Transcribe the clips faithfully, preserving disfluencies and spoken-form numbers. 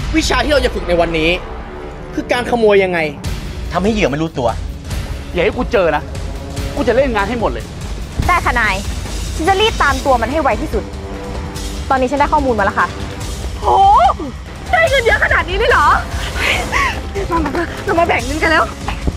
วิชาที่เราจะฝึกในวันนี้คือการขโมยยังไงทำให้เหยื่อไม่รู้ตัวอย่าให้กูเจอนะกูจะเล่นงานให้หมดเลยได้ค่ะนายฉันจะรีบตามตัวมันให้ไวที่สุดตอนนี้ฉันได้ข้อมูลมาแล้วค่ะโอ้ได้เงินเยอะขนาดนี้เลยเหรอมามาเรามาแบ่งเงินกันแล้ว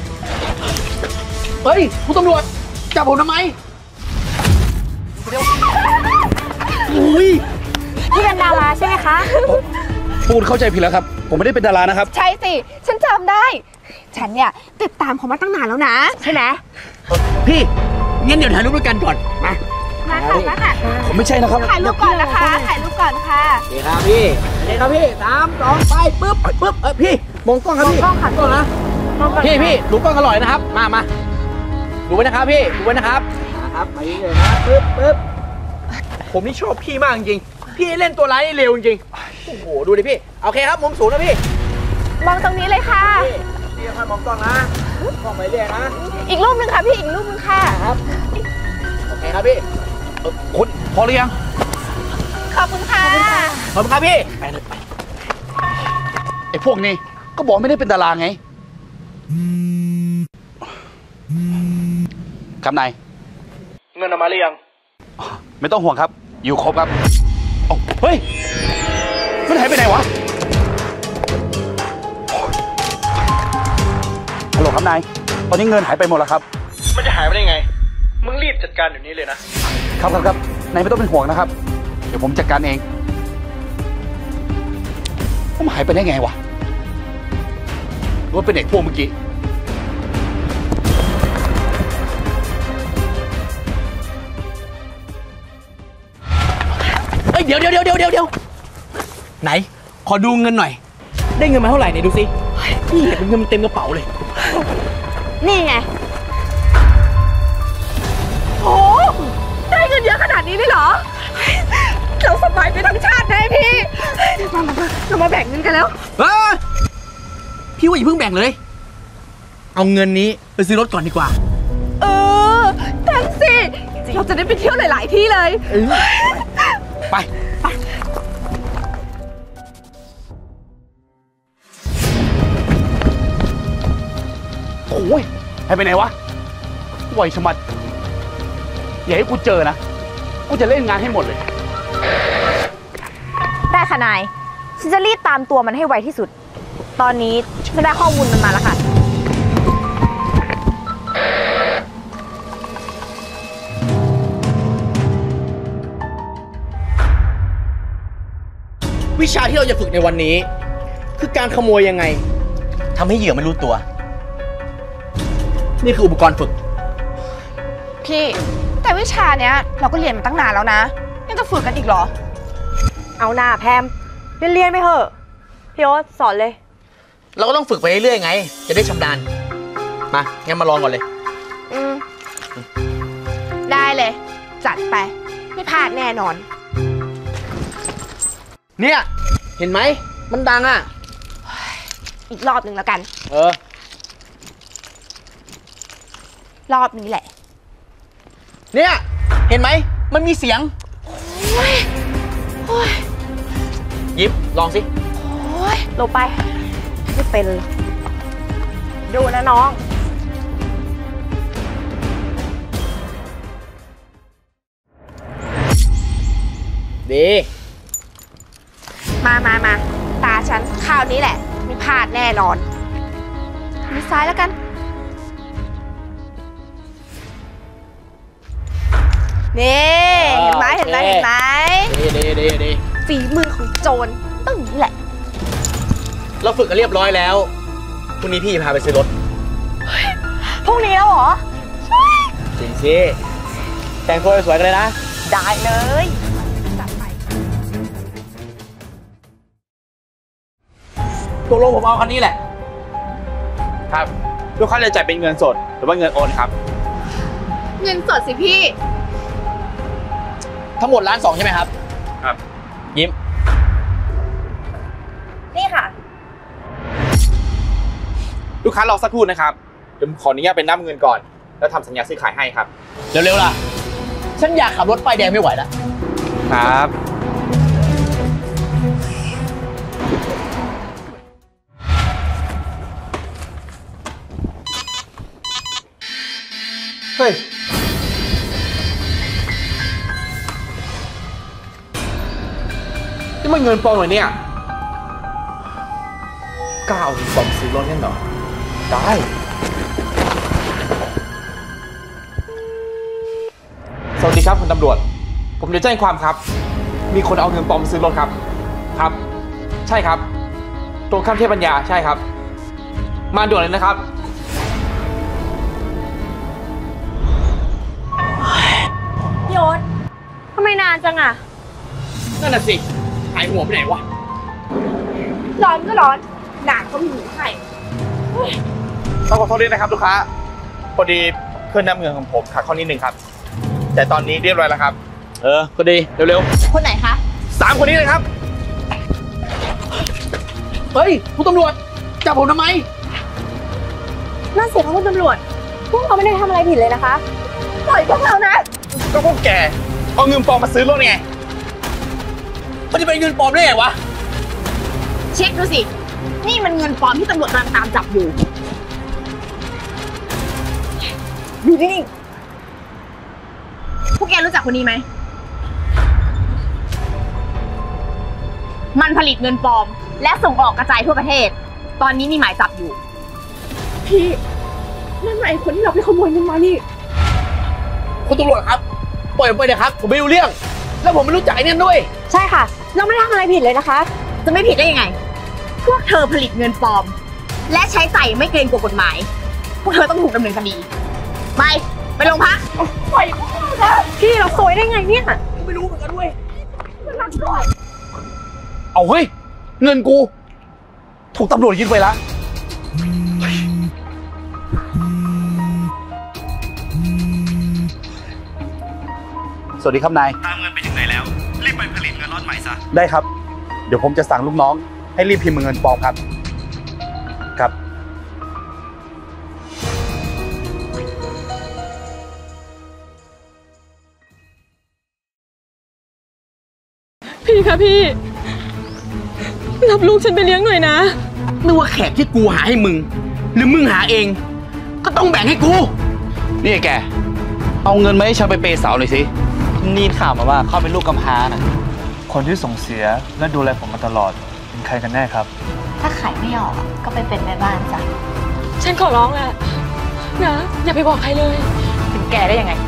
เฮ้ยคุณตำรวจจับผมทำไมเดี๋ยวอุ้ยพี่เป็นดาราใช่ไหมคะพูดเข้าใจผิดแล้วครับผมไม่ได้เป็นดารานะครับใช่สิฉันจำได้ฉันเนี่ยติดตามเขามาตั้งนานแล้วนะใช่ไหมพี่งั้นเดี๋ยวถ่ายรูปด้วยกันก่อนมามาค่ะมาค่ะผมไม่ใช่นะครับถ่ายรูปก่อนนะคะถ่ายรูปก่อนค่ะนี่ครับพี่นี่ครับพี่สามสองไปปึ๊บปึ๊บเออพี่มองกล้องครับพี่มองกล้องค่ะกล้องนะพี่พี่ดูกล้องอร่อยนะครับมามาดูไว้นะครับพี่ดูไว้นะครับนะครับไปเลยนะปึ๊บปึ๊บผมนี่ชอบพี่มากจริงพี่เล่นตัวร้ายเร็วจริงโอ้โหดูดิพี่โอเคครับมุมสูงนะพี่มองตรงนี้เลยค่ะพี่ค่อยมองกล้องนะกล้องไปเรื่อยนะอีกรูปนึงค่ะพี่อีกรูปนึงค่ะครับโอเคครับพี่คุณพอหรือยังขอบคุณค่ะขอบคุณครับพี่ไปเลยไปไอ้พวกนี้ก็บอกไม่ได้เป็นดาราไงครับนายเงินออกมาหรือยังไม่ต้องห่วงครับอยู่ครบครับเฮ้ยมันหายไปไหนวะฮัลโหลครับนายตอนนี้เงินหายไปหมดแล้วครับมันจะหายไปได้ไงมึงรีบจัดการเดี๋ยวนี้เลยนะครับครับครับนายไม่ต้องเป็นห่วงนะครับเดี๋ยวผมจัดการเองมันหายไปได้ไงวะหรือว่าเป็นเด็กพวกเมื่อกี้เอ้ยเดี๋ยวเดี๋ยวเดี๋ยวเดี๋ยวเดี๋ยวไหนขอดูเงินหน่อยได้เงินมาเท่าไหร่เนี่ยดูสินี่เห็นเงินเต็มกระเป๋าเลยนี่ไงโอ้ได้เงินเยอะขนาดนี้เลยเหรอเราสบายไปทั้งชาติเลยพี่มามาเรามาแบ่งเงินกันแล้วเออพี่ว่าอย่าเพิ่งแบ่งเลยเอาเงินนี้ไปซื้อรถก่อนดีกว่าเออทั้งสิเราจะได้ไปเที่ยวหลายๆที่เลยไปไปโอ้ยหายไปไหนวะไวชะมัดอย่าให้กูเจอนะกูจะเล่นงานให้หมดเลยได้ค่ะนายฉันจะรีบตามตัวมันให้ไวที่สุดตอนนี้ฉันได้ข้อมูลมันมาแล้วค่ะวิชาที่เราจะฝึกในวันนี้คือการขโมยยังไงทำให้เหยื่อไม่รู้ตัวนี่คืออุปกรณ์ฝึกพี่แต่วิชาเนี้ยเราก็เรียนมาตั้งนานแล้วนะยังจะฝึกกันอีกเหรอเอาหน้าแพมเรียนเรียนไปเถอะพี่โอ๊ตสอนเลยเราก็ต้องฝึกไปเรื่อยๆไงจะได้ชำนาญมางั้นมาลองก่อนเลยอืมได้เลยจัดไปไม่พลาดแน่นอนเนี่ยเห็นไหมมันดังอ่ะอีกรอบหนึ่งแล้วกันเออรอบนี้แหละเนี่ยเห็นไหมมันมีเสียงโอ้ยโอ้ยยิบลองสิโอ้ยลงไปไม่เป็นดูนะน้องดีมามามาตาฉันคราวนี้แหละไม่พลาดแน่นอนมือซ้ายแล้วกันนี่เห็นไหมเห็นไหมเห็นไหมดีดีดีดีฝีมือของโจรต้องนี้แหละเราฝึกกันเรียบร้อยแล้วพรุ่งนี้พี่พาไปซื้อรถพรุ่งนี้แล้วเหรอจริงสิแต่งตัวสวยกันเลยนะได้เลยจัดไปตกลงผมเอาคันนี้แหละครับลูกค้าจะจ่ายเป็นเงินสดหรือว่าเงินโอนครับเงินสดสิพี่ทั้งหมดล้านสองใช่ไหมครับครับยิ้มนี่ค่ะลูกค้ารอสักครู่นะครับเดี๋ยวขออนุญาตเป็นนับเงินก่อนแล้วทำสัญญาซื้อขายให้ครับเร็วๆล่ะฉันอยากขับรถไฟแดงไม่ไหวแล้วครับฮ้ยนี่มันเงินปลอมเหรอเนี่ยกล้าเอาเงินปลอมซื้อรถเนี่ยเหรอได้สวัสดีครับคุณตำรวจผมจะแจ้งความครับมีคนเอาเงินปลอมมาซื้อรถครับครับใช่ครับตรงข้ามเทพปัญญาใช่ครับมาด่วนเลยนะครับพี่โอ๊ตทำไมนานจังอะนั่นน่ะสิหายหัวไปไหนวะร้อนก็ร้อนหนาวก็มีหนูให้ต้องขอโทษด้วยนะครับลูกค้าพอดีเครื่องนับเงินของผมขาดข้อนิดหนึ่งครับแต่ตอนนี้เรียบร้อยแล้วครับเออก็ดีเร็วคนไหนคะๆสามคนนี้เลยครับเฮ้ยคุณตำรวจจับผมทำไมน่าเสียของคุณตำรวจพวกเขาไม่ได้ทำอะไรผิดเลยนะคะปล่อยพวกเรานะก็พวกแกเอาเงินปลอมมาซื้อรถไงมันจะเป็นเงินปลอมได้ไงวะเช็คดูสินี่มันเงินปลอมที่ตำรวจกำลังตามจับอยู่ดูนี่พวกแกรู้จักคนนี้ไหมมันผลิตเงินปลอมและส่งออกกระจายทั่วประเทศตอนนี้มีหมายจับอยู่พี่นั่นไงคนที่เราไปขโมยเงินมานี่คุณตำรวจครับปล่อยผมไปเลยครับผมไม่รู้เรื่องแล้วผมไม่รู้จักไอ้เนี่ยด้วยใช่ค่ะ เราไม่ได้ทำอะไรผิดเลยนะคะ จะไม่ผิดได้ยังไง พวกเธอผลิตเงินปลอมและใช้จ่ายไม่เกรงกลัวกฎหมายพวกเธอต้องถูกดำเนินคดีไปไปโรงพักปล่อยพี่เราซวยได้ไงเนี่ยไม่รู้เหมือนกันด้วยเราซวยเอาเฮ้ยเงินกูถูกตำรวจยึดไปแล้วสวัสดีครับนายตามเงินไปถึงไหนแล้วรีบไปผลิตเงินล็อตใหม่ซะได้ครับเดี๋ยวผมจะสั่งลูกน้องให้รีบพิมพ์เงินปลอมครับครับพี่คะพี่รับลูกฉันไปเลี้ยงหน่อยนะไม่ว่าแขกที่กูหาให้มึงหรือมึงหาเองก็ต้องแบ่งให้กูนี่แกเอาเงินมาให้ฉันไปเปย์สาวหน่อยสินี่ข่าวมาว่าเขาเป็นลูกกำพร้านะคนที่ส่งเสียและดูแลผมมาตลอดเป็นใครกันแน่ครับถ้าขายไม่ออกก็ไปเป็นแม่บ้านจ้ะฉันขอร้องแหละนะอย่าไปบอกใครเลยเป็นแกได้ยังไง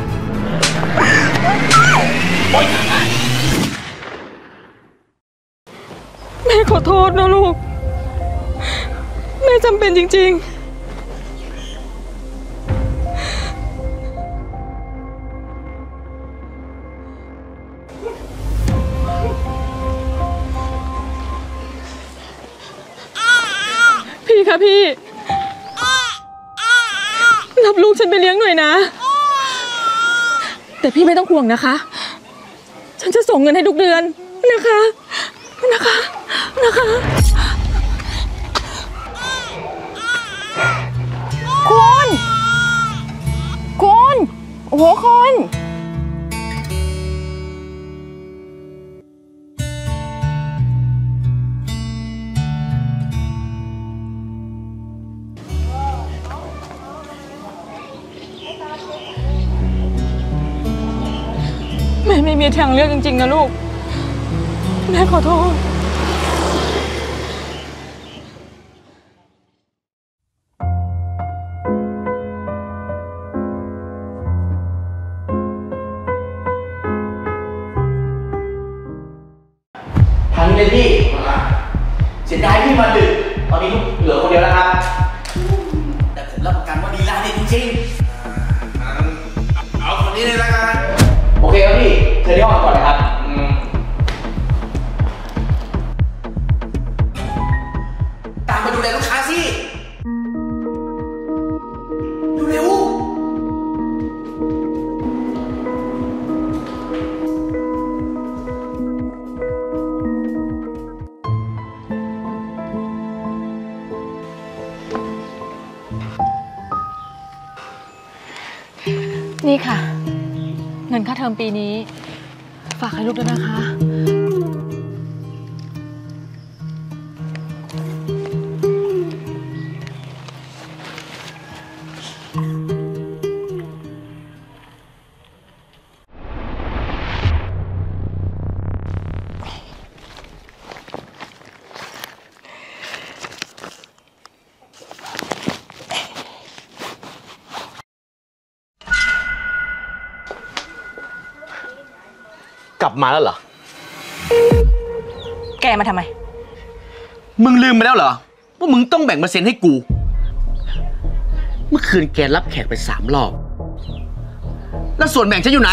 แม่ขอโทษนะลูกแม่จำเป็นจริงๆพี่คะพี่รับลูกฉันไปเลี้ยงหน่อยนะ แต่พี่ไม่ต้องห่วงนะคะ ฉันจะส่งเงินให้ทุกเดือนนะคะนะคะนะคะคุณคุณโอ้โหคุณแม่ไม่มีทางเลือกจริงๆนะลูกแม่ขอโทษทางนี้เลยพี่เสียดายพี่มาดึกตอนนี้ลูกเหลือคนเดียวแล้วครับแต่ผมรับประกันว่าดีร้านนี้จริงๆเอาคนนี้เลยละกันโอเคครับพี่เชิญที่ห้องก่อนเลยครับตามมาดูแลลูกค้าสิเร็วนี่ค่ะเงินค่าเทอมปีนี้ฝากให้ลูกด้วยนะคะมาแล้วเหรอแกมาทำไมมึงลืมไปแล้วเหรอว่ามึงต้องแบ่งเปอร์เซ็นต์ให้กูเมื่อคืนแกรับแขกไปสามรอบแล้วส่วนแบ่งฉันอยู่ไหน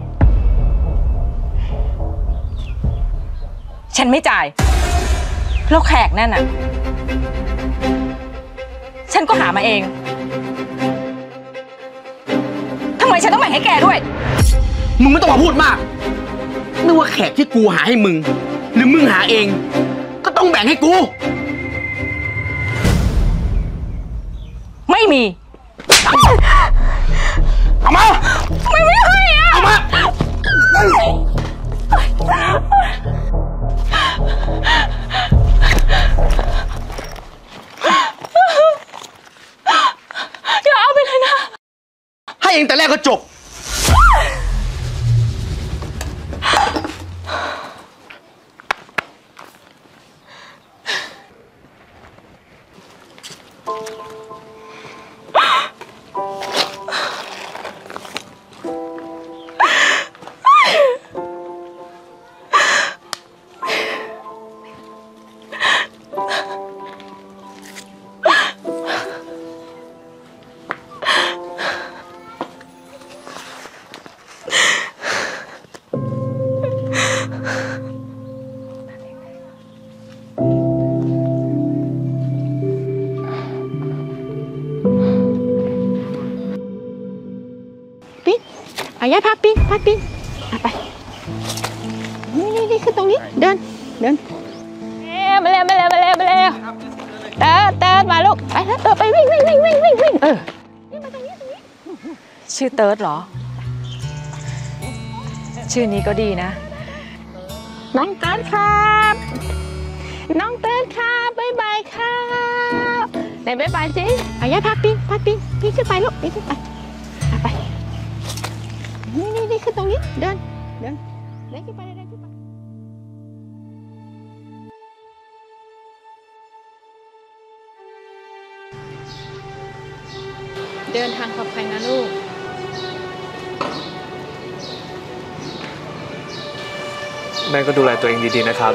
ฉันไม่จ่ายแล้วแขกนั่นน่ะฉันก็หามาเองทำไมฉันต้องแบ่งให้แกด้วยมึงไม่ต้องมาพูดมากไม่ว่าแขกที่กูหาให้มึงหรือมึงหาเองก็ต้องแบ่งให้กูไม่มีเอามาไม่ไม่ให้อะเอามาอย่าเอาไปเลยนะให้เองแต่แรกก็จบเอาย่าพาปิ้งพาปิ้งไปนี่นี่นี่ขึ้นตรงนี้เดินเดินมาเร็วมาเร็วมาเร็วมาเร็วเติร์ดเติร์ดมาลูกไปเติร์ดไปวิ่งวิ่งวิ่งวิ่งวิ่งวิ่งเออนี่มาตรงนี้ตรงนี้ชื่อเติร์ดเหรอชื่อนี้ก็ดีนะน้องเติร์ดครับน้องเติร์ดครับบ๊ายบายครับไหนบ๊ายบายสิเอาย่าพาปิ้งพาปิ้งปิ้งขึ้นไปลูกปิ้งขึ้นไปไปนี่นี่นี่ขึ้นตรงนี้เดินเดินเดินขึ้นไปเดินขึ้นไปเดินทางปลอดภัยนะลูกแม่ก็ดูแลตัวเองดีๆนะครับ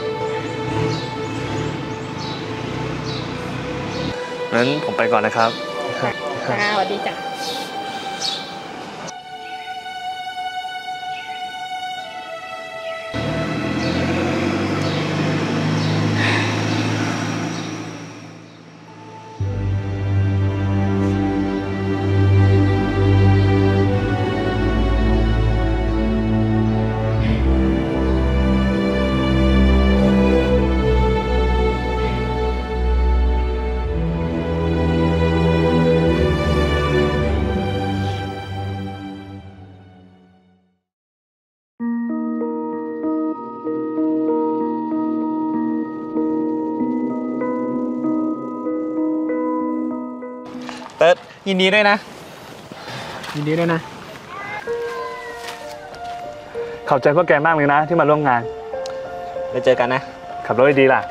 งั้นผมไปก่อนนะครับค่ะสวัสดีจ้ะเติร์ดยินดีด้วยนะยินดีด้วยนะขอบใจพวกแกมากเลยนะที่มาร่วมงานไปเจอกันนะขับรถดีล่ะ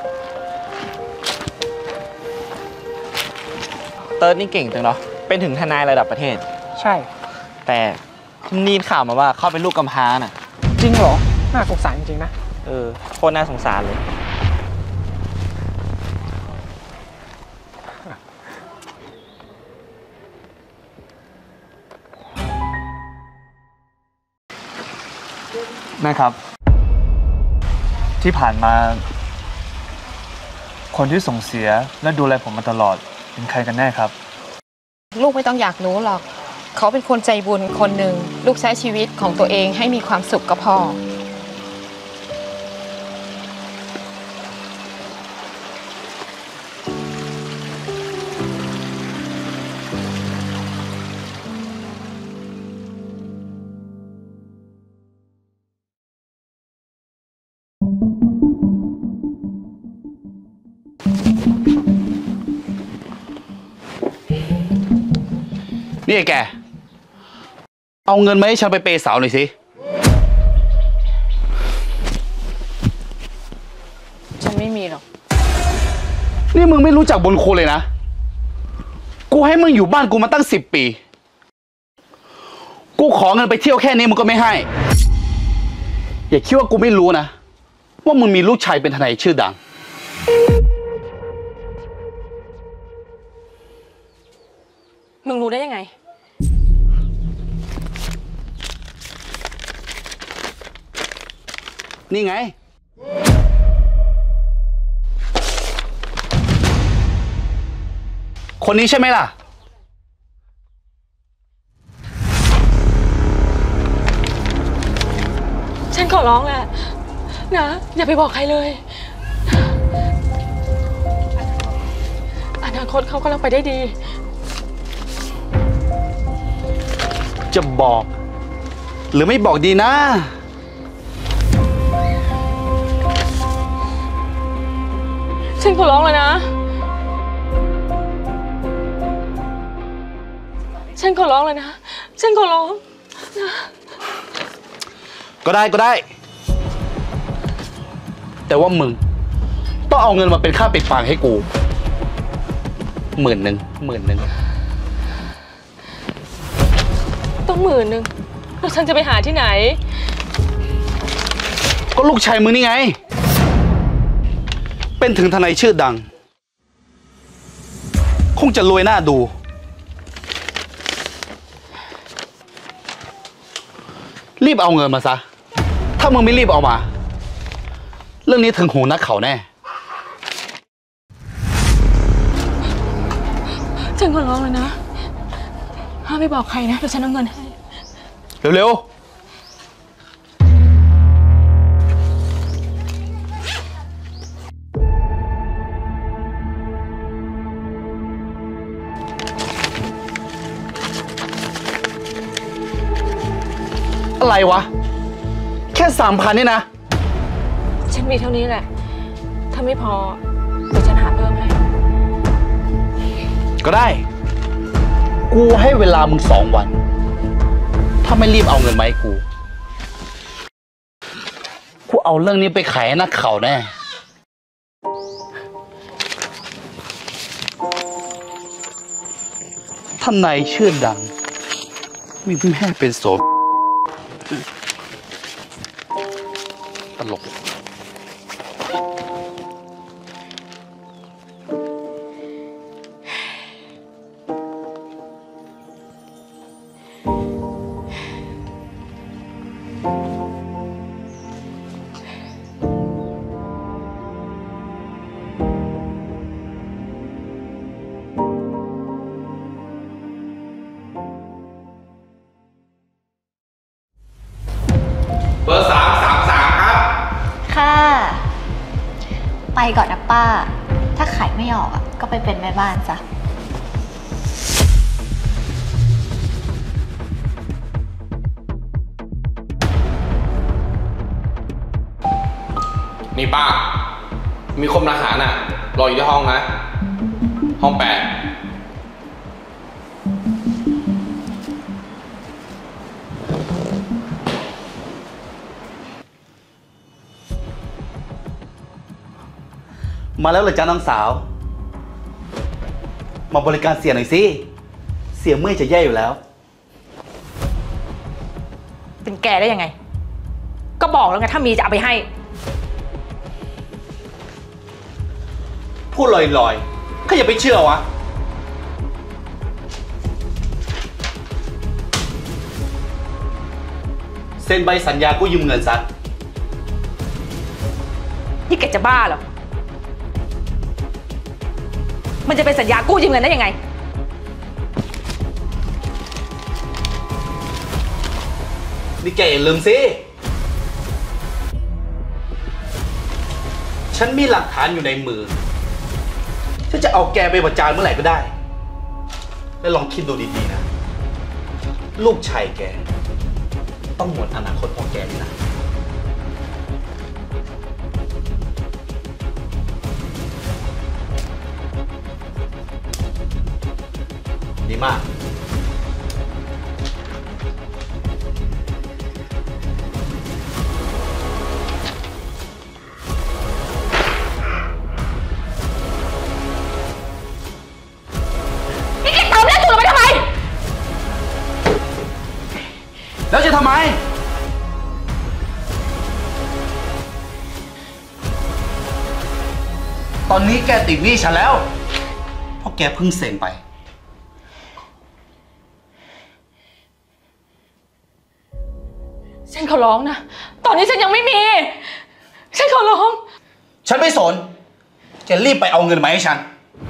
เติร์ดนี่เก่งจังเนาะเป็นถึงทนายระดับประเทศใช่แต่นี่ข่าวมาว่าเขาเป็นลูกกำพร้าน่ะจริงเหรอน่าสงสารจริงๆนะเออโคตรน่าสงสารเลยแม่ครับที่ผ่านมาคนที่ส่งเสียและดูแลผมมาตลอดเป็นใครกันแน่ครับลูกไม่ต้องอยากรู้หรอกเขาเป็นคนใจบุญคนหนึ่งลูกใช้ชีวิตของตัวเองให้มีความสุขก็พอนี่ไอ้แกเอาเงินมาให้ฉันไปเปย์สาวหน่อยสิฉันไม่มีหรอกนี่มึงไม่รู้จักบุญคุณเลยนะกูให้มึงอยู่บ้านกูมาตั้งสิบปีกูขอเงินไปเที่ยวแค่นี้มึงก็ไม่ให้อย่าคิดว่ากูไม่รู้นะว่ามึงมีลูกชายเป็นทนายชื่อดังมึงรู้ได้ยังไงนี่ไงคนนี้ใช่ไหมล่ะฉันขอร้องแหละนะอย่าไปบอกใครเลยอนาคตเขากำลังไปได้ดีจะบอก หรือไม่บอกดีนะฉันขอร้องเลยนะฉันขอร้องเลยนะฉันขอร้องนะก็ได้ก็ได้แต่ว่ามึงต้องเอาเงินมาเป็นค่าปิดปากให้กูหมื่นหนึ่งหมื่นหนึ่งต้องหมื่นหนึ่งแล้วฉันจะไปหาที่ไหนก็ลูกชายมึงนี่ไงเป็นถึงทนายชื่อดังคงจะรวยหน้าดูรีบเอาเงินมาซะถ้ามึงไม่รีบเอามาเรื่องนี้ถึงหูนักข่าวแน่ฉันขอร้องเลยนะห้ามไม่บอกใครนะเดี๋ยวฉันเอาเงินให้เร็วๆอะไรวะแค่สามพันนี่นะฉันมีเท่านี้แหละถ้าไม่พอเดี๋ยวฉันหาเพิ่มให้ก็ได้กูให้เวลามึงสองวันถ้าไม่รีบเอาเงินมาให้กูกูเอาเรื่องนี้ไปขายให้นักข่าวแน่ท่านนายชื่อดังมีแม่เป็นโสตลกเบอร์สามสามสามครับค่ะไปก่อนนะป้าถ้าขายไม่ออกอ่ะก็ไปเป็นแม่บ้านจ้ะนี่ป้ามีคนมาหาน่ะรออยู่ที่ห้องนะห้องแปดมาแล้วเหรอจ๊ะน้องสาวมาบริการเสียหน่อยสิเสียเมื่อยจะแย่อยู่แล้วเป็นแกได้ยังไงก็บอกแล้วไงถ้ามีจะเอาไปให้พูดลอยๆก็อย่าไปเชื่อวะเซ็นใบสัญญากู้ยืมเงินซะนี่แกจะบ้าเหรอมันจะเป็นสัญญากู้ยืมเงินได้ยังไงนี่แกอย่าลืมสิฉันมีหลักฐานอยู่ในมือฉันจะเอาแกไปประจานเมื่อไหร่ก็ได้แล้วลองคิดดูดีๆนะลูกชายแกต้องหมดอนาคตของแกนี่นะดีมากนี่แกเติมเลือดสูดลงไปทำไมแล้วจะทำไมตอนนี้แกติดหนี้ฉันแล้ว เพราะแกเพิ่งเซ็งไปฉันขอร้องนะ ตอนนี้ฉันยังไม่มี ฉันขอร้องฉันไม่สน แกรีบไปเอาเงินมาให้ฉัน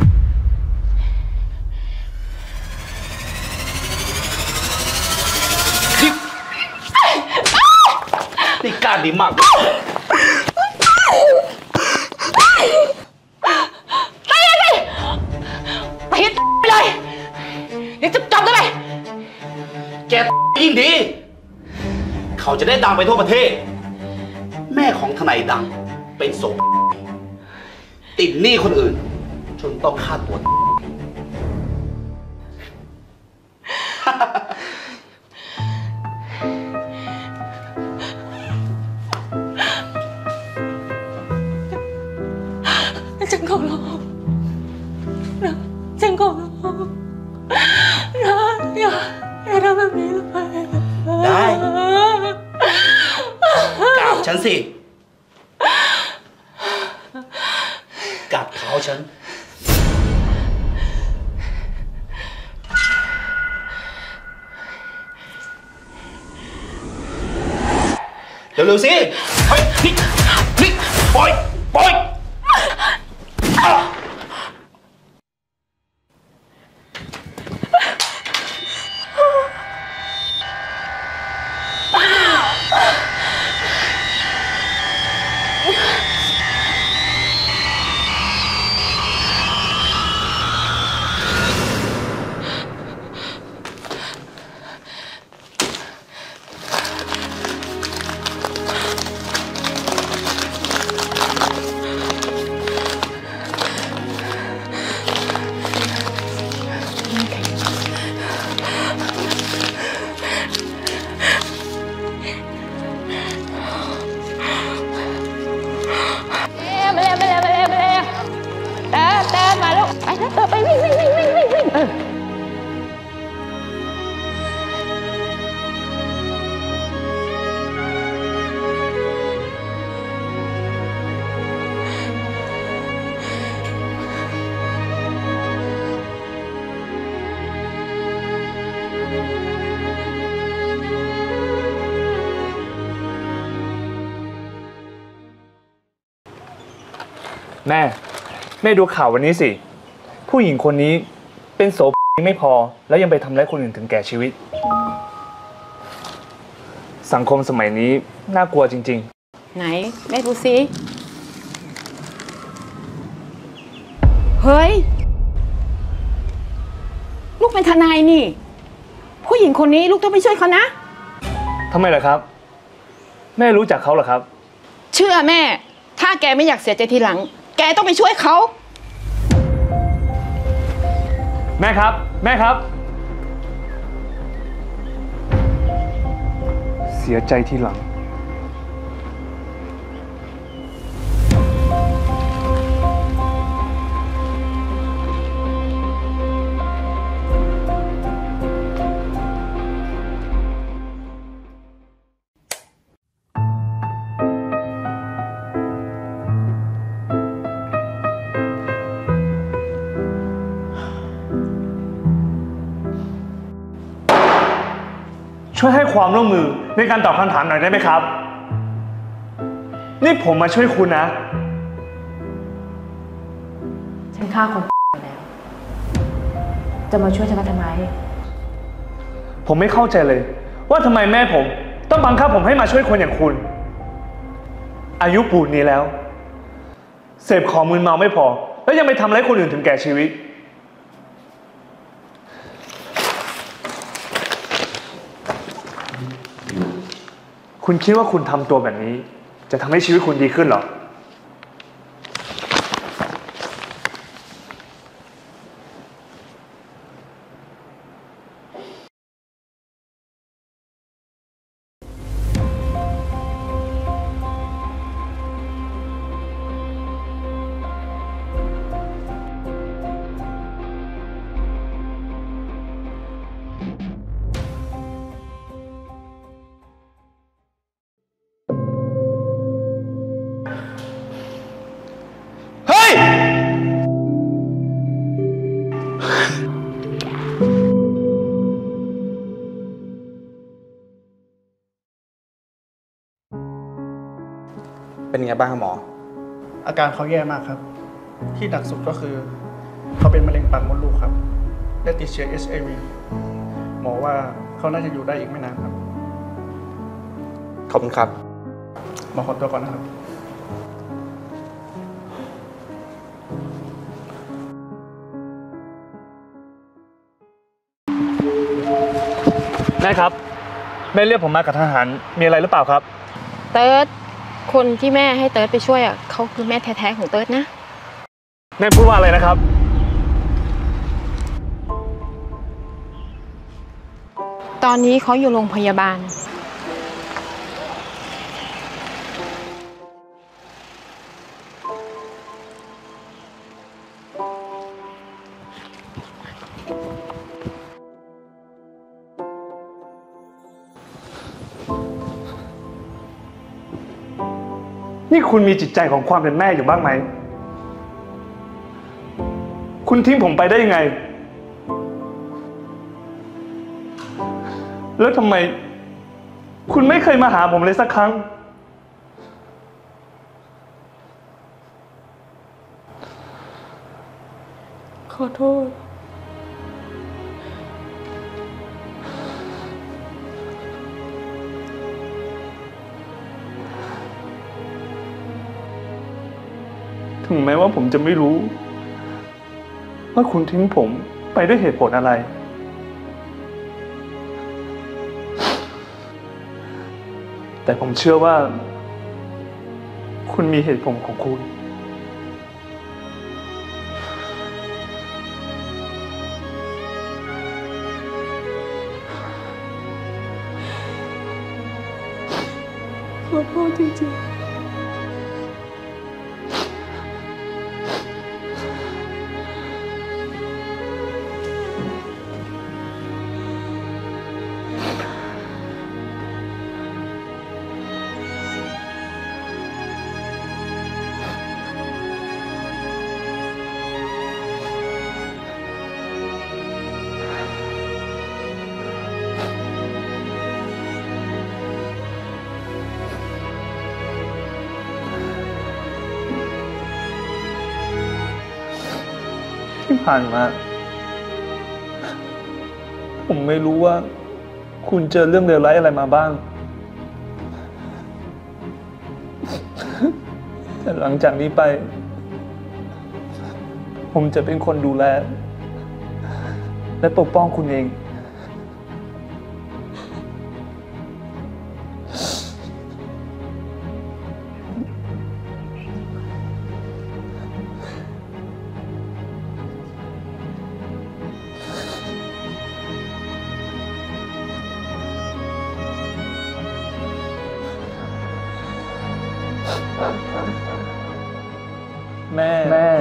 นี่กล้าดีมากไปให้ไปเลยเดี๋ยวจะจับได้ไหมแกยิ่งดี เขาจะได้ดังไปทั่วประเทศ แม่ของทนายดังเป็นโสมติดหนี้คนอื่น จนต้องฆ่าตัวฉันขอร้องนะฉันขอร้องนะอย่าอย่าทำแบบนี้เลยได้ กราบฉันสิกราบเท้าฉัน เร็วๆสิ เฮ้ย นี่ นี่ ปล่อย ปล่อยอ่ะมาเร็วมาเร็วมาเร็วมาเร็วเต้เต้มาลูกไปเต้ไปวิ่งวิ่งวิ่งวิ่งวิ่งวิ่งเออแม่ แม่ดูข่าววันนี้สิ ผู้หญิงคนนี้เป็นโสเภณีไม่พอ แล้วยังไปทำร้ายคนอื่นถึงแก่ชีวิต สังคมสมัยนี้น่ากลัวจริงไหนแม่ดูสิเฮ้ย ลูกเป็นทนายนี่ ผู้หญิงคนนี้ลูกต้องไปช่วยเขานะๆทำไมล่ะครับ แม่รู้จักเขาเหรอครับเชื่อแม่ ถ้าแกไม่อยากเสียใจทีหลัง แกต้องไปช่วยเขาแม่ครับ แม่ครับ เสียใจทีหลัง ช่วยให้ความร่วมมือในการตอบคำถามหน่อยได้ไหมครับ นี่ผมมาช่วยคุณนะฉันฆ่าคนไปแล้ว จะมาช่วยฉันทำไมผมไม่เข้าใจเลย ว่าทำไมแม่ผมต้องบังคับผมให้มาช่วยคนอย่างคุณ อายุปูนนี้แล้ว เสพของมึนเมาไม่พอ แล้วยังไปทำร้ายคนอื่นถึงแก่ชีวิต คุณคิดว่าคุณทำตัวแบบนี้ จะทำให้ชีวิตคุณดีขึ้นเหรอพเป็นไงบ้างครับหมออาการเขาแย่มากครับ ที่หนักสุดก็คือเขาเป็นมะเร็งปากมดลูกครับและติดเชื้อ เอช ไอ วี หมอว่าเขาน่าจะอยู่ได้อีกไม่นานครับขอบคุณครับหมอขอตัวก่อนนะครับแม่ครับแม่เรียกผมมากับทหารมีอะไรหรือเปล่าครับเติร์ดคนที่แม่ให้เติร์ดไปช่วยอ่ะเขาคือแม่แท้ๆของเติร์ดนะแม่พูดว่าอะไรนะครับตอนนี้เขาอยู่โรงพยาบาลนี่คุณมีจิตใจของความเป็นแม่อยู่บ้างไหมคุณทิ้งผมไปได้ยังไงแล้วทำไมคุณไม่เคยมาหาผมเลยสักครั้งขอโทษถึงแม้ว่าผมจะไม่รู้ว่าคุณทิ้งผมไปด้วยเหตุผลอะไรแต่ผมเชื่อว่าคุณมีเหตุผลของคุณขอโทษจริงๆที่ผ่านมา ผมไม่รู้ว่าคุณเจอเรื่องเลวร้ายอะไรมาบ้าง แต่หลังจากนี้ไป ผมจะเป็นคนดูแลและปกป้องคุณเองแม่แม่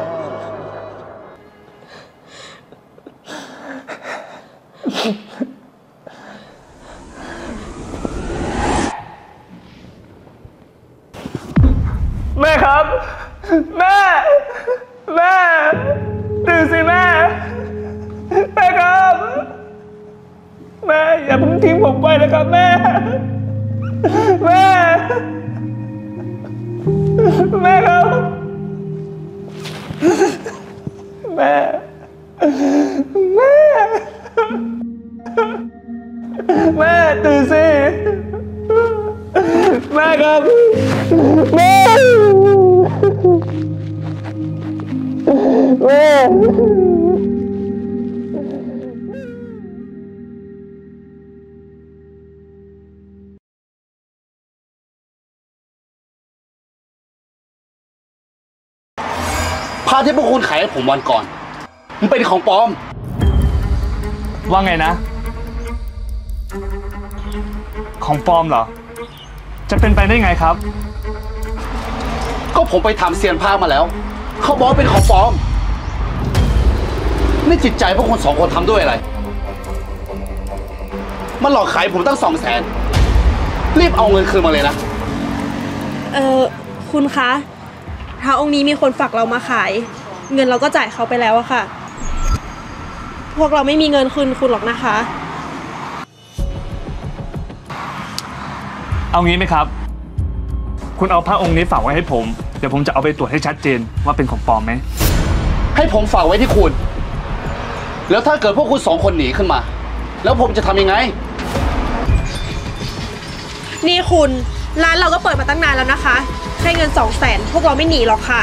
แม่ครับ แม่แม่ตื่นสิแม่แม่ครับแม่อย่าเพิ่งทิ้งผมไปนะครับแม่แม่แม่ครับแม่แม่แม่ตื่นสิแม่ครับแม่แม่ผ้าที่พวกคุณขายให้ผมวันก่อนมันเป็นของปลอมว่าไงนะของปลอมเหรอจะเป็นไปได้ไงครับก็ผมไปทำเซียนผ้ามาแล้วเขาบอกว่าเป็นของปลอมนี่จิตใจพวกคุณสองคนทำด้วยอะไรมันหลอกขายผมตั้งสองแสนรีบเอาเงินคืนมาเลยนะเออคุณคะพระองค์นี้มีคนฝากเรามาขายเงินเราก็จ่ายเขาไปแล้วอะค่ะพวกเราไม่มีเงินคืนคุณหรอกนะคะเอางี้ไหมครับคุคุณเอาพระองค์นี้ฝากไว้ให้ผม เดี๋ยวผมจะเอาไปตรวจให้ชัดเจนว่าเป็นของปลอมไหมให้ผมฝากไว้ที่คุณ แล้วถ้าเกิดพวกคุณสองคนหนีขึ้นมา แล้วผมจะทำยังไงนี่คุณร้านเราก็เปิดมาตั้งนานแล้วนะคะแค่เงินสองแสนพวกเราไม่หนีหรอกค่ะ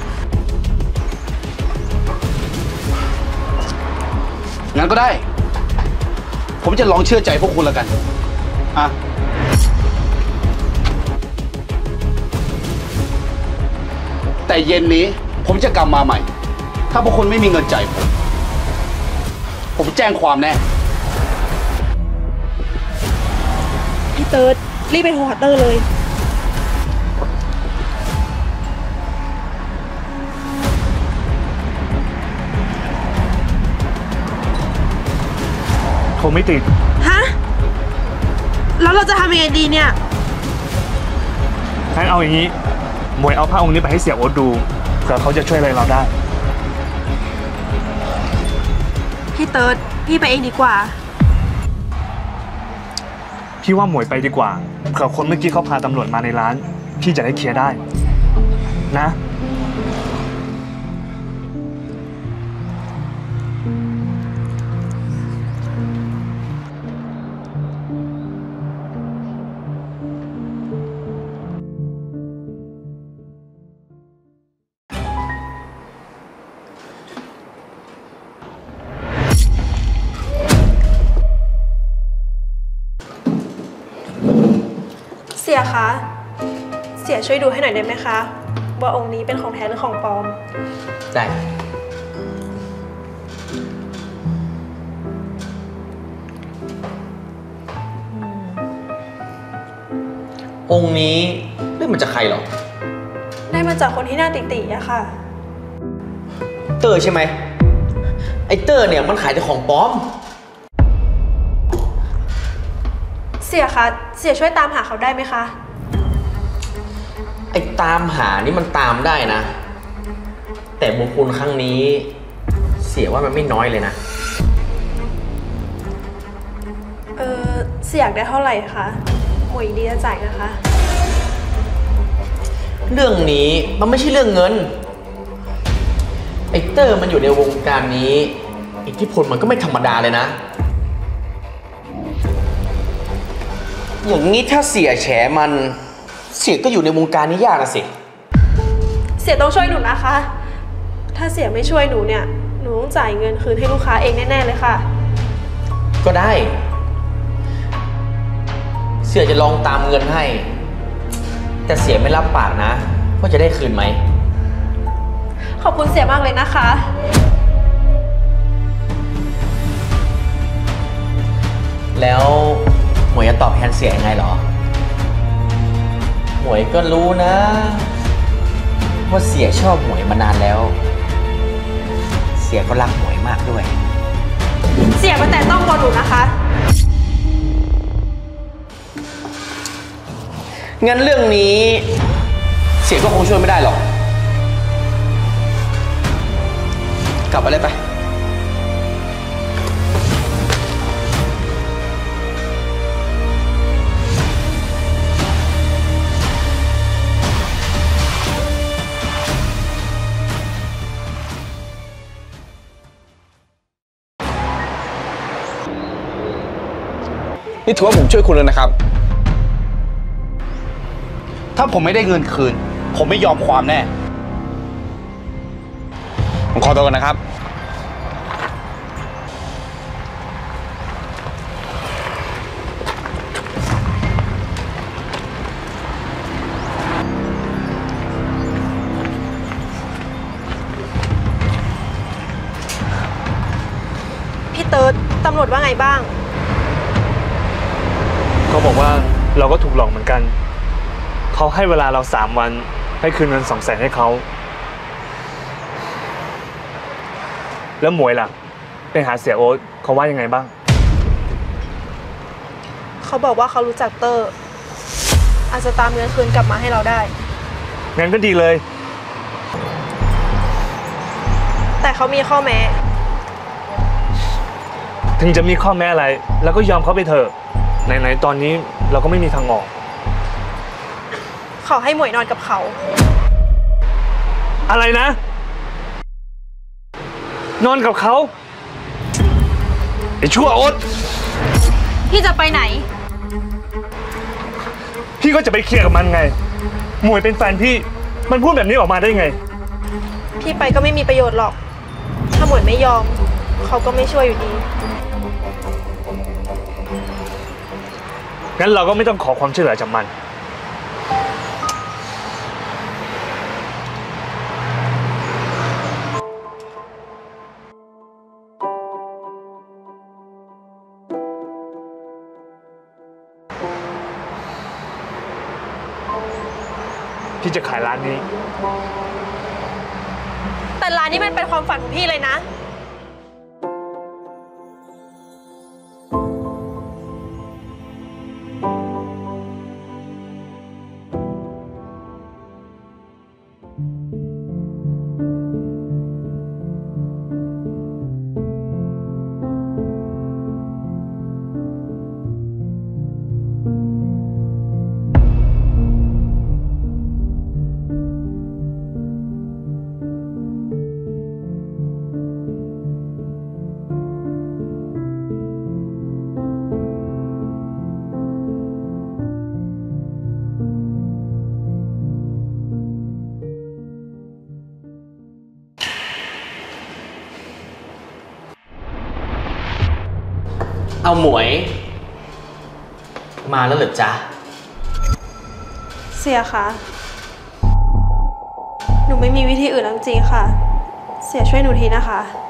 งั้นก็ได้ ผมจะลองเชื่อใจพวกคุณแล้วกัน อ่ะ แต่เย็นนี้ผมจะกลับมาใหม่ ถ้าพวกคุณไม่มีเงินจ่ายผม ผมแจ้งความแน่พี่เติร์ดรีบไปโทรหาเตอร์เลยโทรไม่ติดฮะ แล้วเราจะทำยังไงดีเนี่ยงั้นเอาอย่างนี้ หมวยเอาพระองค์นี้ไปให้เสียโอ๊ตดูเผื่อเขาจะช่วยอะไรเราได้พี่เติร์ดพี่ไปเองดีกว่าพี่ว่าหมวยไปดีกว่าเผื่อคนเมื่อกี้เขาพาตำรวจมาในร้าน พี่จะได้เคลียร์ได้ นะเสียคะ เสียช่วยดูให้หน่อยได้ไหมคะ ว่าองค์นี้เป็นของแท้หรือของปลอมได้ องค์นี้ได้มาจากใครหรอได้มาจากคนที่หน้าติๆอะค่ะเตอร์ใช่ไหม ไอเตอร์เนี่ยมันขายแต่ของปลอมเสียคะ เสียช่วยตามหาเขาได้ไหมคะไอ้ตามหานี่มันตามได้นะ แต่บุญคุณครั้งนี้ เสียว่ามันไม่น้อยเลยนะเออเสียอยากได้เท่าไหร่คะหมวยดีจะจ่ายนะคะเรื่องนี้มันไม่ใช่เรื่องเงิน ไอ้เตอร์มันอยู่ในวงการนี้อิทธิพลมันก็ไม่ธรรมดาเลยนะ อย่างนี้ถ้าเสียแฉมัน เสียก็อยู่ในวงการนี้ยากนะสิเสียต้องช่วยหนูนะคะ ถ้าเสียไม่ช่วยหนูเนี่ย หนูต้องจ่ายเงินคืนให้ลูกค้าเองแน่ๆเลยค่ะก็ได้ เสียจะลองตามเงินให้ แต่เสียไม่รับปากนะว่าจะได้คืนไหมขอบคุณเสียมากเลยนะคะแล้วหมวยจะตอบแทนเสียยังไงเหรอ หมวยก็รู้นะ ว่าเสียชอบหมวยมานานแล้ว เสียก็รักหมวยมากด้วยเสียมาแต่ต้องตัวหนูนะคะงั้นเรื่องนี้ เสียก็คงช่วยไม่ได้หรอก กลับไปเลยไปนี่ถือว่าผมช่วยคุณเลยนะครับ ถ้าผมไม่ได้เงินคืน ผมไม่ยอมความแน่ ผมขอตัวก่อนนะครับพี่เติร์ดตำรวจว่าไงบ้างเขาบอกว่าเราก็ถูกหลอกเหมือนกัน เขาให้เวลาเราสามวันให้คืนเงินสองแสนให้เขา แล้วหมวยล่ะไปหาเสียโอ๊ตเขาว่ายังไงบ้างเขาบอกว่าเขารู้จักเตอร์ อาจจะตามเงินคืนกลับมาให้เราได้งั้นก็ดีเลยแต่เขามีข้อแม้ถึงจะมีข้อแม้อะไร แล้วก็ยอมเขาไปเถอะไหนๆตอนนี้เราก็ไม่มีทางออกขอให้หมวยนอนกับเขาอะไรนะ นอนกับเขาไอ้ชั่วโอ๊ตพี่จะไปไหนพี่ก็จะไปเคลียร์กับมันไงหมวยเป็นแฟนพี่มันพูดแบบนี้ออกมาได้ไงพี่ไปก็ไม่มีประโยชน์หรอก ถ้าหมวยไม่ยอม เขาก็ไม่ช่วยอยู่ดีงั้นเราก็ไม่ต้องขอความช่วยเหลือจากมัน พี่จะขายร้านนี้แต่ร้านนี้มันเป็นความฝันของพี่เลยนะเอาหมวย มาแล้วเหรอจ๊ะเสียคะหนูไม่มีวิธีอื่นแล้วจริงๆค่ะ เสียช่วยหนูทีนะคะ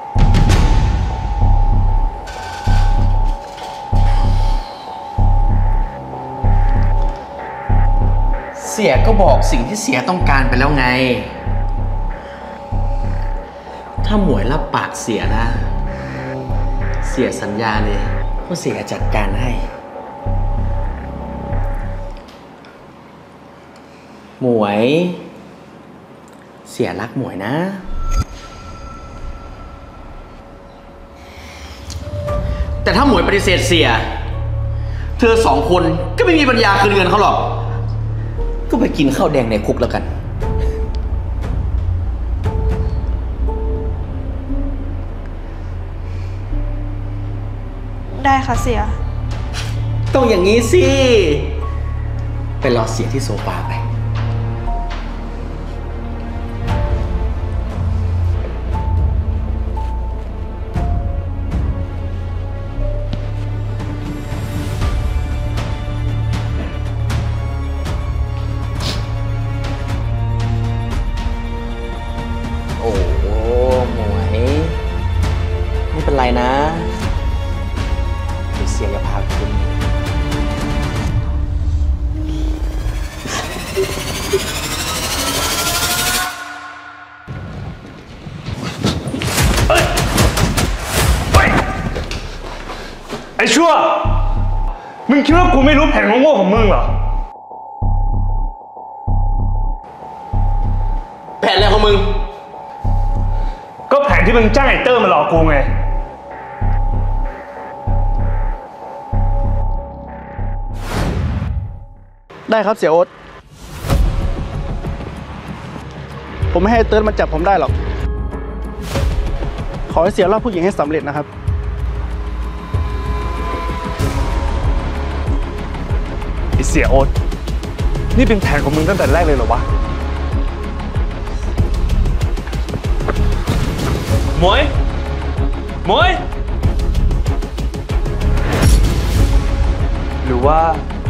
เสียก็บอกสิ่งที่เสียต้องการไปแล้วไง ถ้าหมวยรับปากเสียนะ เสียสัญญาเลยว่าเสียจัดการให้ หมวย เสียรักหมวยนะ แต่ถ้าหมวยปฏิเสธเสีย เธอสองคนก็ไม่มีปัญญาคืนเงินเขาหรอก ก็ไปกินข้าวแดงในคุกแล้วกันได้ค่ะเสียต้องอย่างนี้สิ ไปรอเสียที่โซฟาไป โอ้โหหมวย ไม่เป็นไรนะเดี๋ยวเสียจะพาคุณไอ้ชั่ว มึงคิดว่ากูไม่รู้แผนโง่ๆของมึงเหรอแผนอะไรของมึงก็แผนที่มึงจ้างไอ้เตอร์มาหลอกกูไงได้ครับเสียโอ๊ตผมไม่ให้เติร์ดมาจับผมได้หรอก ขอให้เสียรอบผู้หญิงให้สำเร็จนะครับไอ้เสียโอ๊ตนี่เป็นแผนของมึงตั้งแต่แรกเลยเหรอวะ หมวย หมวย หรือว่า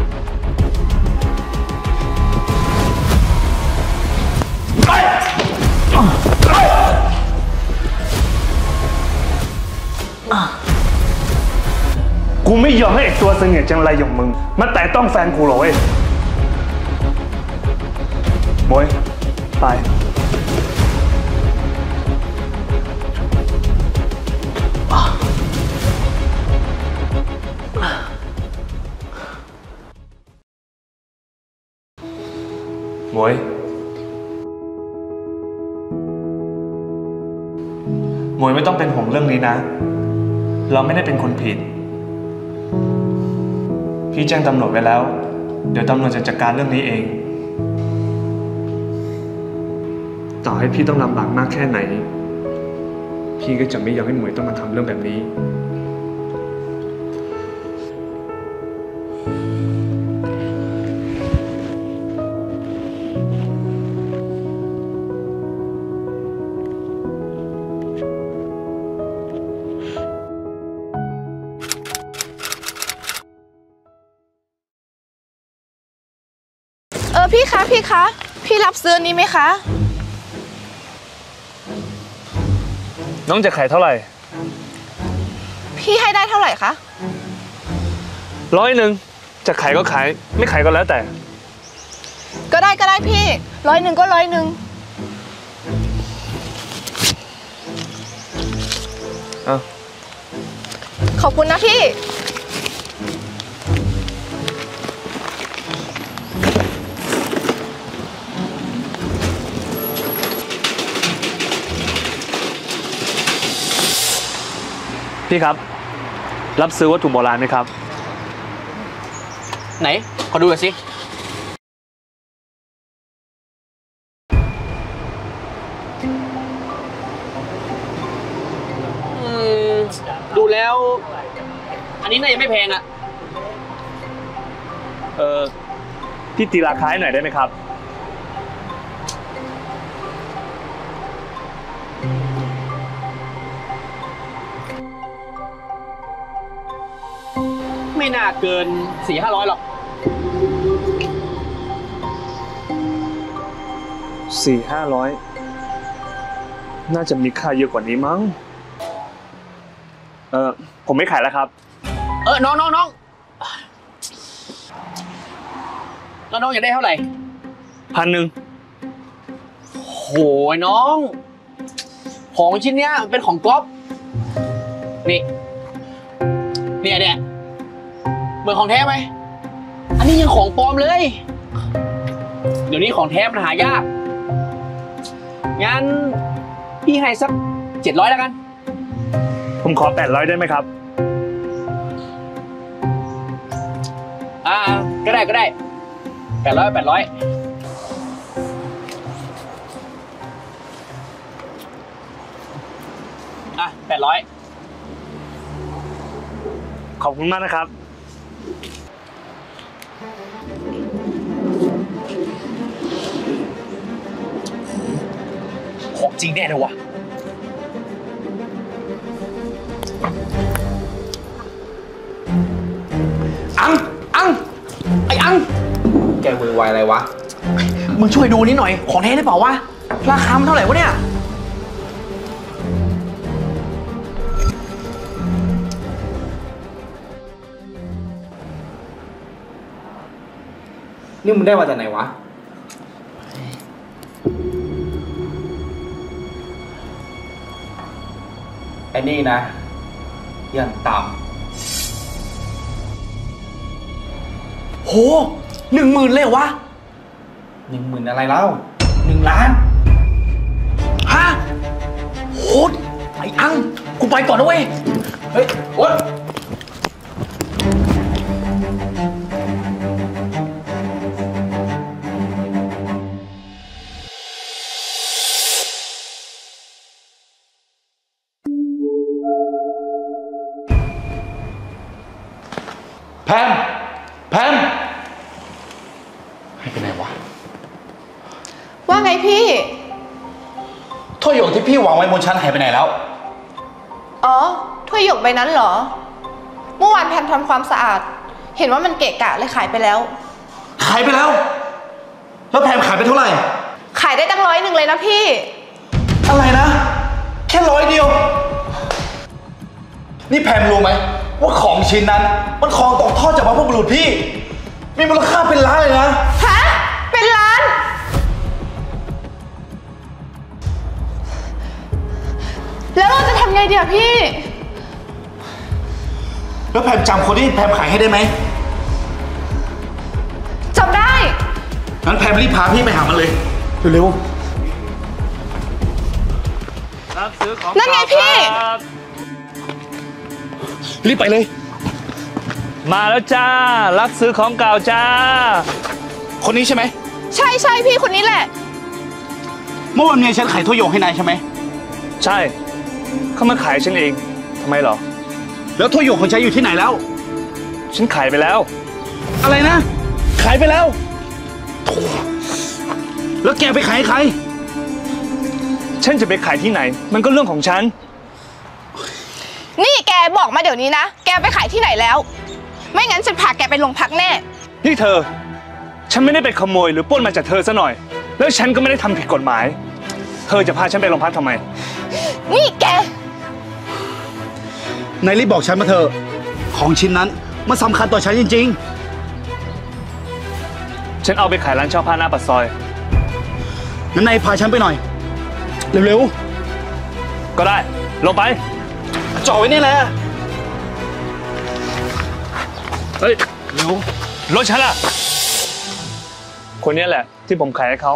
กูไม่ยอมให้ไอ้ตัวเสนียดจังไรอย่างมึงมาแตะต้องแฟนกูหรอกเว้ยหมวย ไป หมวย หมวยไม่ต้องเป็นห่วงเรื่องนี้นะ เราไม่ได้เป็นคนผิด พี่แจ้งตำรวจไว้แล้ว เดี๋ยวตำรวจจะจัดการเรื่องนี้เองต่อให้พี่ต้องลำบากมากแค่ไหนพี่ก็จะไม่ยอมให้หมวยต้องมาทำเรื่องแบบนี้เออพี่คะพี่คะพี่รับซื้อนี้ไหมคะน้องจะขายเท่าไหร่พี่ให้ได้เท่าไหร่คะร้อยหนึ่งจะขายก็ขายไม่ขายก็แล้วแต่ก็ได้ก็ได้พี่ร้อยหนึ่งก็ร้อยหนึ่งอ่ะขอบคุณนะพี่พี่ครับรับซื้อวัตถุโบราณไหมครับไหนขอดูหน่อยสิอืมดูแล้ว อันนี้น่าจะไม่แพงอะเออพี่ตีราคาให้หน่อยได้ไหมครับไม่น่าเกินสี่ห้าร้อยหรอกสี่ห้าร้อยน่าจะมีค่าเยอะกว่านี้มั้งเออผมไม่ขายแล้วครับเออน้องน้องน้องแล้วน้องอยากได้เท่าไหร่พันหนึ่งโหยน้องของชิ้นเนี้ยเป็นของก๊อฟนี่เนี่ยเนี่ยเหมือนของแท้ไหมอันนี้ยังของปลอมเลยเดี๋ยวนี้ของแท้มันหายากงั้นพี่ให้สักเจ็ดร้อยแล้วกันผมขอแปดร้อยได้ไหมครับอ่าก็ได้ก็ได้แปดร้อยแปดร้อยอ่ะแปดร้อยขอบคุณมากนะครับของจริงแน่เลยวะอังอังไอ้อังแกมือไวอะไรวะมึงช่วยดูนิดหน่อยของแท้ได้เปล่าวะราคามันเท่าไหร่วะเนี่ยนี่มึงได้มาจากไหนวะไอ้นี่นะยันต่ำโหหนึ่งหมื่นเลยเหรอวะหนึ่งหมื่นอะไรเล่าหนึ่งล้านฮะโหไอ้อังกูไปก่อนนะเว้ยเฮ้ยโอ๊ยแพมแพมให้ไปไหนวะว่าไงพี่ถ้วยหยกที่พี่วางไว้บนชั้นหายไปไหนแล้วอ๋อถ้วยหยกใบนั้นเหรอเมื่อวานแพมทำความสะอาดเห็นว่ามันเกะกะเลยขายไปแล้วขายไปแล้วแล้วแพมขายไปเท่าไหร่ขายได้ตั้งร้อยหนึ่งเลยนะพี่อะไรนะแค่ร้อยเดียวนี่แพมรู้ไหมว่าของชิ้นนั้นมันของตกทอดจากบรรพบุรุษพี่มีมูลค่าเป็นล้านเลยนะฮะเป็นล้านแล้วเราจะทำไงดีอะพี่แล้วแพมจำคนที่แพมขายให้ได้ไหมจำได้งั้นแพมรีบพาพี่ไปหามันเลยเร็วๆรับซื้อของนั่นไงพี่รีบไปเลยมาแล้วจ้ารับซื้อของเก่าจ้าคนนี้ใช่ไหมใช่ใช่พี่คนนี้แหละเมื่อวันเมียฉันขายถ้วยหยกให้นายใช่ไหมใช่เขามาขายฉันเองทำไมเหรอแล้วถ้วยหยกของฉันอยู่ที่ไหนแล้วฉันขายไปแล้วอะไรนะ ขายไปแล้วโถ่แล้วแกไปขายให้ใครฉันจะไปขายที่ไหน มันก็เรื่องของฉันนี่แกบอกมาเดี๋ยวนี้นะ แกไปขายที่ไหนแล้ว ไม่งั้นฉันพาแกไปโรงพักแน่นี่เธอ ฉันไม่ได้ไปขโมยหรือปล้นมาจากเธอซะหน่อย แล้วฉันก็ไม่ได้ทำผิดกฎหมาย เธอจะพาฉันไปโรงพักทำไมนี่แกนายรีบบอกฉันมาเถอะ ของชิ้นนั้นมันสำคัญต่อฉันจริงฉันเอาไปขายร้านเช่าผ้าหน้าปากซอยๆงั้นนายพาฉันไปหน่อย เร็วก็ได้ ลงไปๆ จ่อไว้นี่แหละเฮ้ยเร็วรถฉันล่ะ คนนี้แหละที่ผมขายให้เขา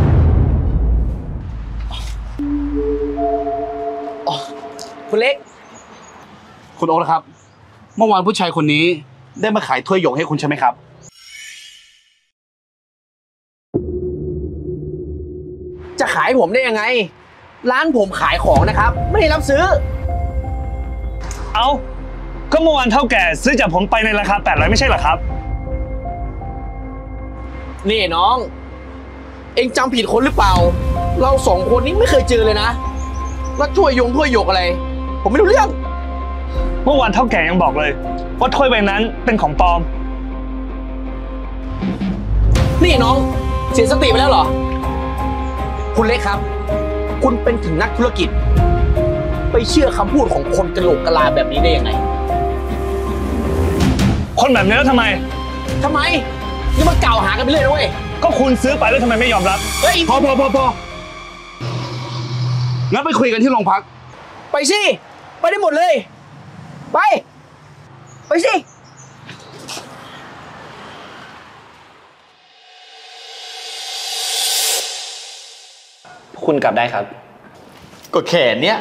คุณเล็กคุณโอ๊ตครับ เมื่อวานผู้ชายคนนี้ได้มาขายถ้วยหยกให้คุณใช่ไหมครับจะขายผมได้ยังไง ร้านผมขายของนะครับ ไม่ได้รับซื้อเอาก็เมื่อวานเท่าแก่ซื้อจากผมไปในราคาแปดร้อยไม่ใช่เหรอครับนี่น้อง เอ็งจำผิดคนหรือเปล่า เราสองคนนี้ไม่เคยเจอเลยนะแล้วถ้วยยงถ้วยหยกอะไร ผมไม่รู้เรื่องเมื่อวานเท่าแก่ยังบอกเลยว่าถ้วยใบนั้นเป็นของปลอมนี่น้องเสียสติไปแล้วเหรอ คุณเล็กครับ คุณเป็นถึงนักธุรกิจ ไปเชื่อคำพูดของคนกระโหลกกะลาแบบนี้ได้ยังไงคนแบบนี้แล้วทำไมทำไมนี่มันกล่าวหากันไปเรื่อยนะเว้ยก็คุณซื้อไปแล้วทำไมไม่ยอมรับเฮ้ยพอพอพอพองั้นไปคุยกันที่โรงพักไปสิ ไปได้หมดเลย ไป ไปสิคุณกลับได้ครับก็แค่เนี้ย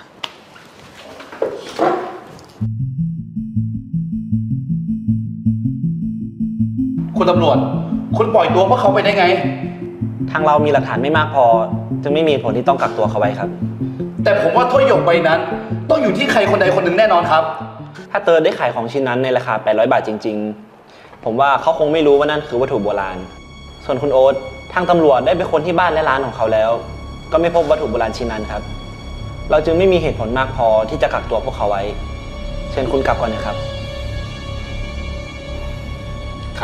คุณตำรวจ คุณปล่อยตัวพวกเขาไปได้ไงทางเรามีหลักฐานไม่มากพอ จึงไม่มีผลที่ต้องกักตัวเขาไว้ครับแต่ผมว่าถ้วยหยกใบนั้น ต้องอยู่ที่ใครคนใดคนหนึ่งแน่นอนครับถ้าเติร์ดได้ขายของชิ้นนั้นในราคาแปดร้อยบาทจริงๆ ผมว่าเขาคงไม่รู้ว่านั่นคือวัตถุโบราณ ส่วนคุณโอ๊ตทางตำรวจได้ไปค้นที่บ้านและร้านของเขาแล้ว ก็ไม่พบวัตถุโบราณชิ้นนั้นครับ เราจึงไม่มีเหตุผลมากพอที่จะกักตัวพวกเขาไว้ เชิญคุณกลับก่อนนะครับครับ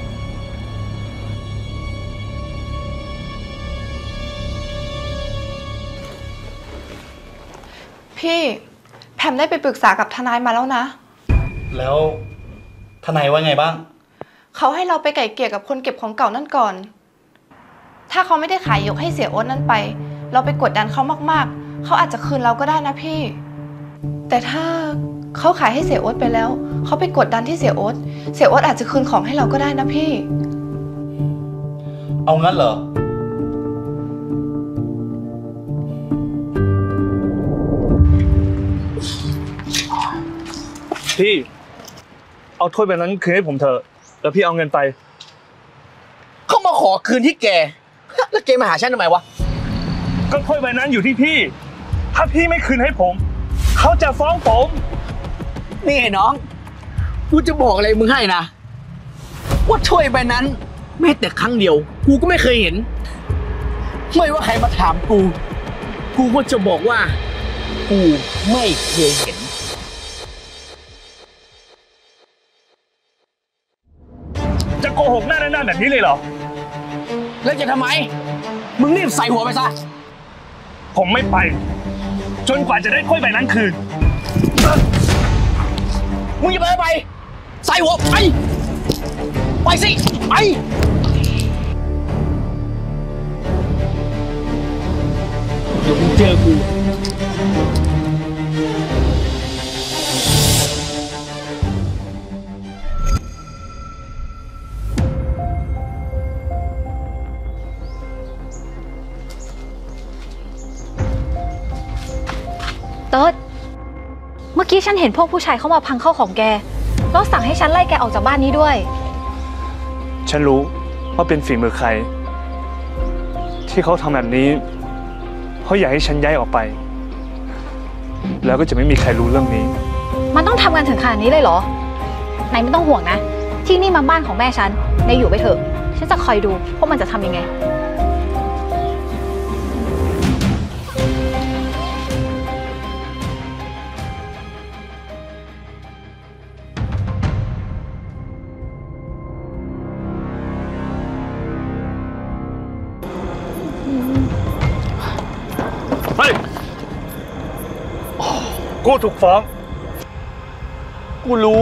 พี่แพมได้ไปปรึกษากับทนายมาแล้วนะแล้วทนายว่าไงบ้างเขาให้เราไปไก่เกลี่ยกับคนเก็บของเก่านั่นก่อน ถ้าเขาไม่ได้ขายยกให้เสียโอ๊ตนั่นไป เราไปกดดันเขามากๆ เขาอาจจะคืนเราก็ได้นะพี่ แต่ถ้าเขาขายให้เสียโอ๊ตไปแล้ว เขาไปกดดันที่เสียโอ๊ตเสียโอ๊ตอาจจะคืนของให้เราก็ได้นะพี่เอางั้นเหรอพี่ เอาถ้วยใบนั้นคืนให้ผมเถอะ แล้วพี่เอาเงินไปเขามาขอคืนที่แก แล้วแกมาหาฉันทำไมวะก็ถ้วยใบนั้นอยู่ที่พี่ ถ้าพี่ไม่คืนให้ผม เขาจะฟ้องผมนี่ไงน้อง กูจะบอกอะไรมึงให้นะ ว่าถ้วยใบนั้นแม้แต่ครั้งเดียว กูก็ไม่เคยเห็น ไม่ว่าใครมาถามกู กูก็จะบอกว่า กูไม่เคยเห็นจะโกหกหน้าด้านๆแบบนี้เลยเหรอแล้วจะทำไม มึงรีบใส่หัวไปซะผมไม่ไป จนกว่าจะได้ถ้วยใบนั้นคืนมึงจะไปไป ใส่หัวไป ไปสิ ไป เดี๋ยวมึงเจอกูเติร์ดเมื่อกี้ฉันเห็นพวกผู้ชายเข้ามาพังเข้าของแก แล้วสั่งให้ฉันไล่แกออกจากบ้านนี้ด้วยฉันรู้ว่าเป็นฝีมือใคร ที่เขาทำแบบนี้ราะอยากให้ฉันย้ายออกไป แล้วก็จะไม่มีใครรู้เรื่องนี้มันต้องทำกันถึงขนาดนี้เลยเหรอ นายไม่ต้องห่วงนะ ที่นี่มาบ้านของแม่ฉัน นายอยู่ไปเถอะ ฉันจะคอยดูว่ามันจะทำยังไงเฮ้ย กูถูกฟ้องกูรู้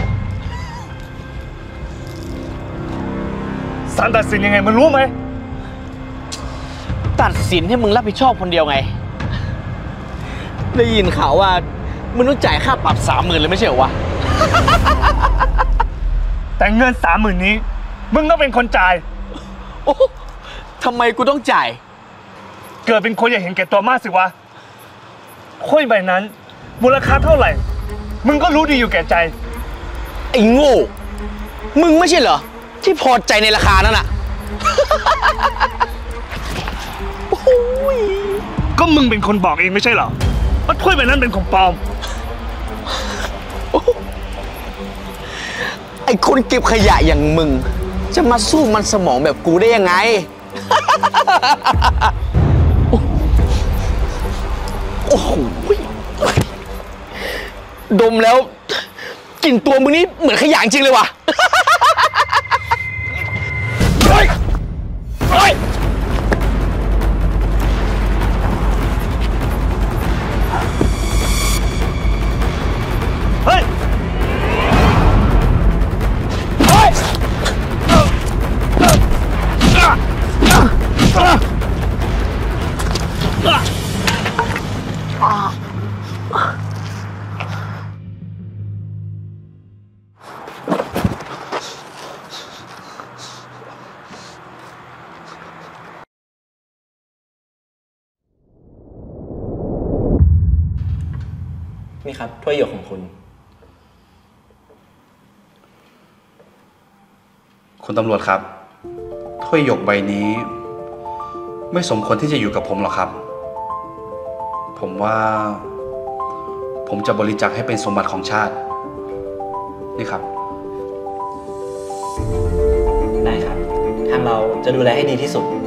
ศาลตัดสินยังไงมึงรู้ไหมตัดสินให้มึงรับผิดชอบคนเดียวไง ได้ยินข่าวว่ามึงต้องจ่ายค่าปรับสามหมื่นเลยไม่ใช่เหรอวะแต่เงินสามหมื่นนี้ มึงต้องเป็นคนจ่ายโอ้ทำไมกูต้องจ่ายเกิดเป็นคนอย่าเห็นแก่ตัวมากสิวะค่อยใบนั้น มูลค่าเท่าไหร่ มึงก็รู้ดีอยู่แก่ใจไอ้โง่ มึงไม่ใช่เหรอ ที่พอใจในราคานั้นอะก็มึงเป็นคนบอกเองไม่ใช่เหรอว่าถ้วยใบนั้นเป็นของปลอมไอ้คนเก็บขยะอย่างมึง จะมาสู้มันสมองแบบกูได้ยังไง โอ้โห ดมแล้วกลิ่นตัวมึงนี่เหมือนขยะจริงเลยว่ะ เฮ้ย เฮ้ยเฮ้ยเฮ้ยนี่ครับถ้วยหยกของคุณคุณตำรวจครับ ถ้วยหยกใบนี้ ไม่สมควรที่จะอยู่กับผมหรอกครับ ผมว่า ผมจะบริจาคให้เป็นสมบัติของชาติ นี่ครับได้ครับ ทางเราจะดูแลให้ดีที่สุด